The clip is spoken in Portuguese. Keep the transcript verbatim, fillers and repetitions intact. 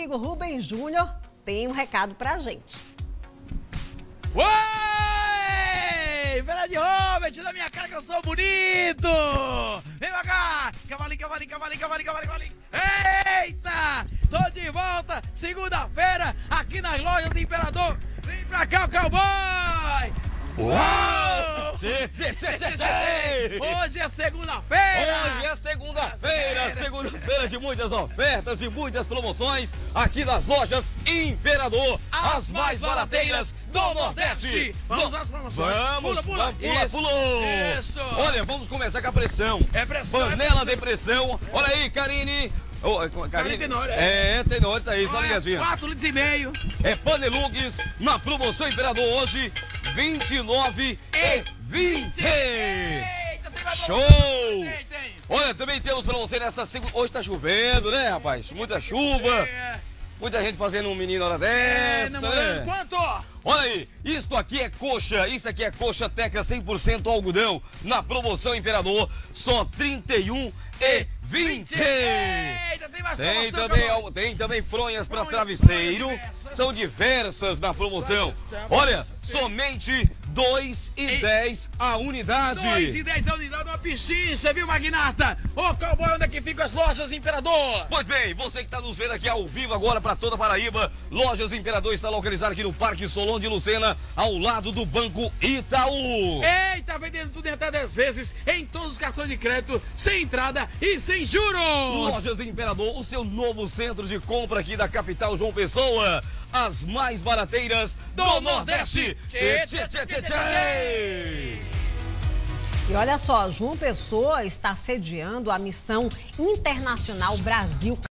amigo Rubem Júnior tem um recado pra gente. Oi! Fernando Robert, da minha cara que eu sou bonito! Vem pra cá! Cavalinho, cavalinho, cavalinho, cavalinho, cavalinho, cavalinho! Eita! Tô de volta, segunda-feira, aqui nas lojas do Imperador! Vem pra cá, o cowboy! Uou! Tchê, tchê, tchê, tchê, tchê. Hoje é segunda-feira! Hoje é segunda-feira, segunda-feira de muitas ofertas e muitas promoções aqui nas lojas Imperador, as mais barateiras do Nordeste. Vamos às promoções. Vamos, pula, pula, pula, isso, pulou. Isso. Olha, vamos começar com a pressão. É pressão, é Panela pressão. de pressão. Olha aí, Karine. Oh, Karine, Karine Tenório, é. é, Tenório, tá aí, só ligadinha. quatro litros e meio. É Panelugues na promoção Imperador hoje, vinte e nove e vinte. Eita, tem mais Show! promoção. Tem, tem. Olha, também temos pra você nesta segunda... Hoje tá chovendo, né, rapaz? Muita chuva. É, Muita gente fazendo um menino hora é, dessa, namorando. né? Quanto? Olha aí, isto aqui é coxa, isso aqui é coxa teca cem por cento algodão. Na promoção Imperador, só trinta e um e vinte. Eita, tem mais Tem promoção, também, cowboy. al- tem também fronhas para Fronhas, travesseiro, fronhas diversas. são diversas na promoção. Diversas, Olha, sim. somente dois e Ei. dez a unidade. dois e dez a unidade, uma pichincha, viu, Magnata? Ô, cowboy, onde é que ficam as lojas Imperador? Pois bem, você que está nos vendo aqui ao vivo agora para toda a Paraíba, Lojas Imperador está localizada aqui no Parque Solon de Lucena, ao lado do Banco Itaú. Eita, vendendo tudo em até dez vezes, em todos os cartões de crédito, sem entrada e sem juros. Lojas Imperador, o seu novo centro de compra aqui da capital João Pessoa. As mais barateiras do, Do Nordeste. Nordeste. Tchê, tchê, tchê, tchê, tchê. E olha só, João Pessoa está sediando a Missão Internacional Brasil